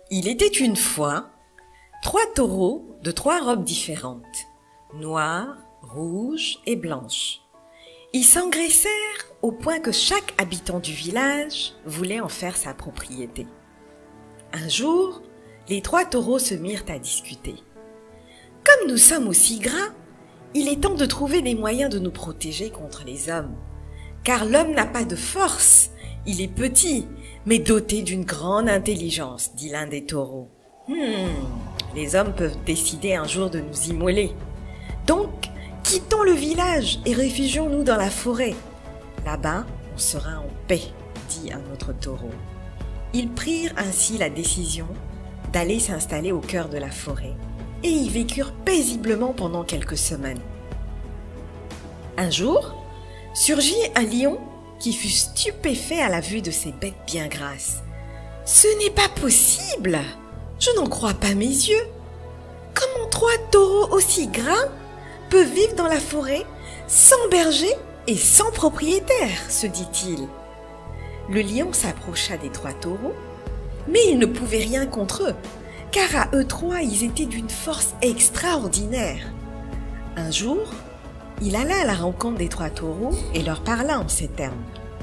Il était une fois 3 taureaux de 3 robes différentes, noires, rouges et blanches. Ils s'engraissèrent au point que chaque habitant du village voulait en faire sa propriété. Un jour, les 3 taureaux se mirent à discuter. « Comme nous sommes aussi gras, il est temps de trouver des moyens de nous protéger contre les hommes. Car l'homme n'a pas de force, il est petit, mais doté d'une grande intelligence, dit l'un des taureaux. Les hommes peuvent décider un jour de nous immoler. Donc, quittons le village et réfugions-nous dans la forêt. Là-bas, on sera en paix, dit un autre taureau. Ils prirent ainsi la décision d'aller s'installer au cœur de la forêt et y vécurent paisiblement pendant quelques semaines. Un jour, surgit un lion qui fut stupéfait à la vue de ces bêtes bien grasses. « Ce n'est pas possible! Je n'en crois pas mes yeux! Comment 3 taureaux aussi gras peuvent vivre dans la forêt sans berger et sans propriétaire ?» se dit-il. Le lion s'approcha des 3 taureaux, mais il ne pouvait rien contre eux, car à eux 3, ils étaient d'une force extraordinaire. Un jour, il alla à la rencontre des 3 taureaux et leur parla en ces termes.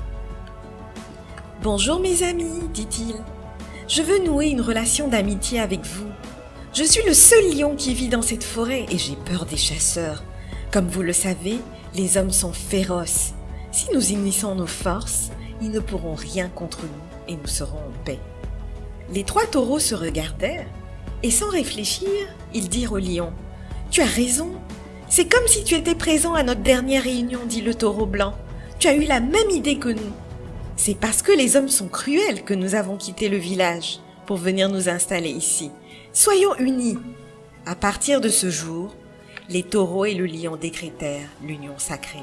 « Bonjour mes amis, dit-il. Je veux nouer une relation d'amitié avec vous. Je suis le seul lion qui vit dans cette forêt et j'ai peur des chasseurs. Comme vous le savez, les hommes sont féroces. Si nous unissons nos forces, ils ne pourront rien contre nous et nous serons en paix. » Les 3 taureaux se regardèrent et sans réfléchir, ils dirent au lion « Tu as raison, c'est comme si tu étais présent à notre dernière réunion, dit le taureau blanc. Tu as eu la même idée que nous. C'est parce que les hommes sont cruels que nous avons quitté le village pour venir nous installer ici. Soyons unis. » À partir de ce jour, les taureaux et le lion décrétèrent l'union sacrée.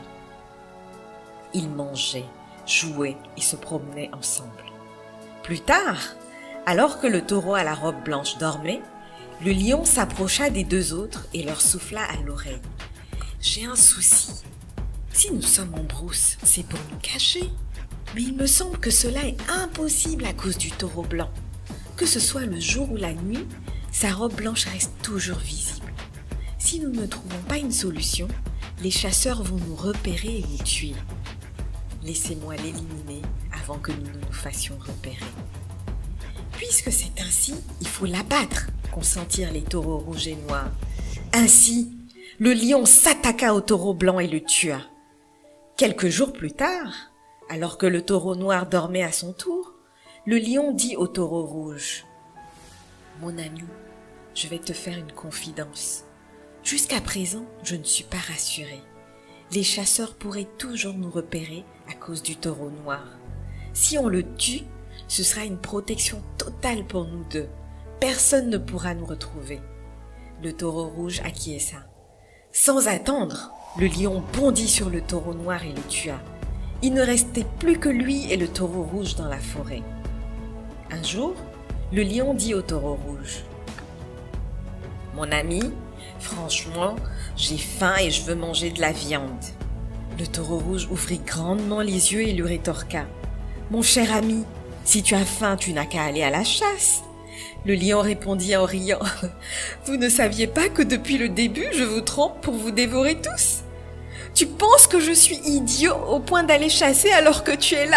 Ils mangeaient, jouaient et se promenaient ensemble. Plus tard, alors que le taureau à la robe blanche dormait, le lion s'approcha des 2 autres et leur souffla à l'oreille. « J'ai un souci. Si nous sommes en brousse, c'est pour nous cacher. Mais il me semble que cela est impossible à cause du taureau blanc. Que ce soit le jour ou la nuit, sa robe blanche reste toujours visible. Si nous ne trouvons pas une solution, les chasseurs vont nous repérer et nous tuer. Laissez-moi l'éliminer avant que nous ne nous fassions repérer. » Puisque c'est ainsi, il faut l'abattre, consentirent les taureaux rouges et noirs. Ainsi, le lion s'attaqua au taureau blanc et le tua. Quelques jours plus tard, alors que le taureau noir dormait à son tour, le lion dit au taureau rouge « Mon ami, je vais te faire une confidence. Jusqu'à présent, je ne suis pas rassuré. Les chasseurs pourraient toujours nous repérer à cause du taureau noir. Si on le tue, ce sera une protection totale pour nous 2. Personne ne pourra nous retrouver. » Le taureau rouge acquiesça. Sans attendre, le lion bondit sur le taureau noir et le tua. Il ne restait plus que lui et le taureau rouge dans la forêt. Un jour, le lion dit au taureau rouge « Mon ami, franchement, j'ai faim et je veux manger de la viande. » Le taureau rouge ouvrit grandement les yeux et lui rétorqua « Mon cher ami, si tu as faim, tu n'as qu'à aller à la chasse. » Le lion répondit en riant « Vous ne saviez pas que depuis le début, je vous trompe pour vous dévorer tous? Tu penses que je suis idiot au point d'aller chasser alors que tu es là ?»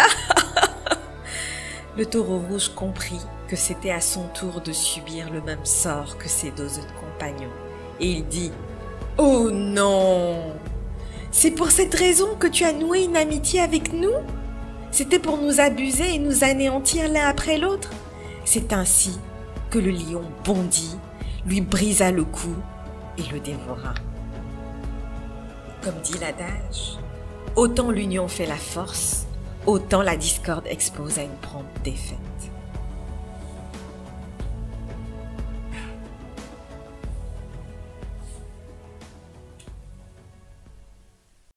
Le taureau rouge comprit que c'était à son tour de subir le même sort que ses 2 autres compagnons. Et il dit « Oh non! C'est pour cette raison que tu as noué une amitié avec nous? C'était pour nous abuser et nous anéantir l'un après l'autre? » C'est ainsi que le lion bondit, lui brisa le cou et le dévora. Comme dit l'adage, autant l'union fait la force, autant la discorde expose à une prompte défaite.